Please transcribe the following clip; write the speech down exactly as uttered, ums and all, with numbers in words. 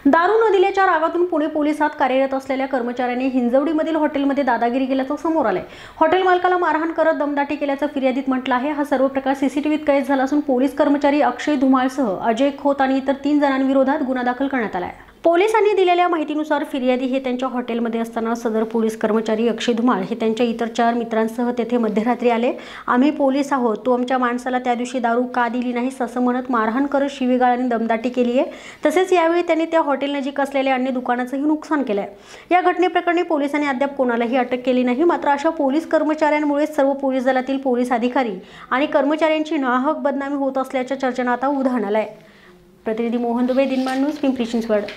दारू न दिल्याच्या रागातून पुणे पोलिसात कार्यरत असलेल्या कर्मचाऱ्यांनी हिंजवडीमधील हॉटेलमध्ये दादागिरी केल्याचं समोर आलंय। हॉटेल मालकाला मारहाण करत दमदाटी केल्याचं फिर्यादीत म्हटलं आहे। हा सर्व प्रकार सीसीटीव्हीत कैद झाला असून पोलीस कर्मचारी अक्षय धुमाळसह अजय खोत आणि इतर तीन जणांविरोधात गुन्हा दाखल करण्यात आला आहे। पोलिसांनी दिलेल्या माहितीनुसार फिर्यादी हे त्यांच्या हॉटेलमध्ये असताना सदर पोलीस कर्मचारी अक्षय धुमाळ हे त्यांच्या इतर चार मित्रांसह तेथे मध्यरात्री आले। आम्ही पोलीस आहोत, तू आमच्या माणसाला त्या दिवशी दारू का दिली नाहीस असं म्हणत मारहाण करत शिवीगाळ आणि दमदाटी केली आहे। तसेच यावेळी त्यांनी त्या हॉटेल नजीक असलेल्या अन्य दुकानाचंही नुकसान केलंय। या घटनेप्रकरणी पोलिसांनी अद्याप कोणालाही अटक केली नाही। मात्र अशा पोलीस कर्मचाऱ्यांमुळे सर्व पोलीस दलातील पोलीस अधिकारी आणि कर्मचाऱ्यांची नाहक बदनामी होत असल्याच्या चर्चेला आता उधाण आलंय। प्रतिनिधी मोहन दुबे, दिनमान न्यूज, पिंपरी चिंचवड।